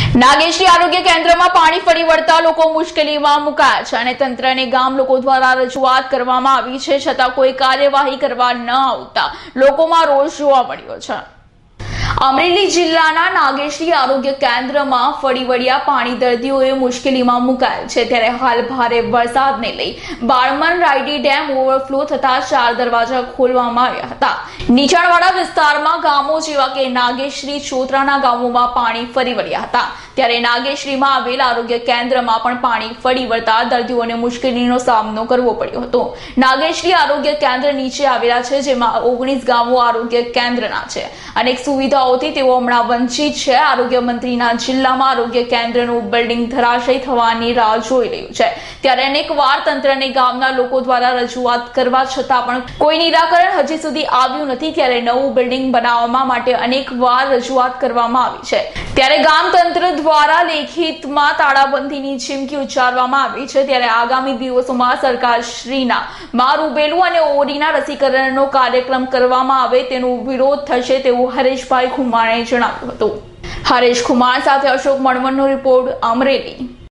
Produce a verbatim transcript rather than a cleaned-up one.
નાગેશ્રી આરોગ્ય કેન્દ્રમાં પાણી ફરી વળતા લોકો મુશ્કેલીમાં મુકાયા છે અને તંત્રને ગામ લોકો દ્વારા રજૂઆત કરવામાં આવી છે, છતાં કોઈ કાર્યવાહી કરવા ન આવતા લોકોમાં રોષ જોવા મળ્યો છે। અમરેલી જિલ્લાના નાગેશ્રી આરોગ્ય કેન્દ્રમાં ફરી વળ્યા પાણી દર્દીઓએ મુશ્કેલીમાં મુકાયેલ છે, ત્યારે હાલ ભારે વરસાદને લઈ બાળમન રાયડી ડેમ ઓવરફ્લો થતા ચાર દરવાજા ખોલવામાં આવ્યા હતા। નીચાણવાળા વિસ્તારમાં ગામો જેવા કે નાગેશ્રી, ચોતરાના ગામોમાં પાણી ફરી વળ્યા હતા, ત્યારે નાગેશ્રીમાં આવેલ આરોગ્ય કેન્દ્રમાં પણ પાણી ફરી વળતા દર્દીઓને મુશ્કેલીનો સામનો કરવો પડ્યો હતો। નાગેશ્રી આરોગ્ય કેન્દ્ર નીચે આવેલા છે, જેમાં ઓગણીસ ગામો આરોગ્ય કેન્દ્રના છે। અનેક સુવિધાઓથી તેઓ હમણાં વંચિત છે। આરોગ્ય મંત્રીના જિલ્લામાં આરોગ્ય કેન્દ્રનું બિલ્ડિંગ ધરાશયી થવાની રાહ જોઈ રહ્યું છે, ત્યારે અનેક વાર તંત્રને ગામના લોકો દ્વારા રજૂઆત કરવા છતાં પણ કોઈ નિરાકરણ હજી સુધી આવ્યું નથી। ત્યારે નવું બિલ્ડિંગ બનાવવા માટે અનેક વાર રજૂઆત કરવામાં આવી છે, ત્યારે ગામ તંત્ર દ્વારા લેખિતમાં તાળાબંધીની ચીમકી ઉચ્ચારવામાં આવી છે। ત્યારે આગામી દિવસોમાં સરકારશ્રીના મા રૂબેલું અને ઓરીના રસીકરણનો કાર્યક્રમ કરવામાં આવે તેનો વિરોધ થશે તેવું હરેશભાઈ ખુમાણે જણાવ્યું હતું। હરેશ ખુમાણ સાથે અશોક મણવરનો રિપોર્ટ, અમરેલી।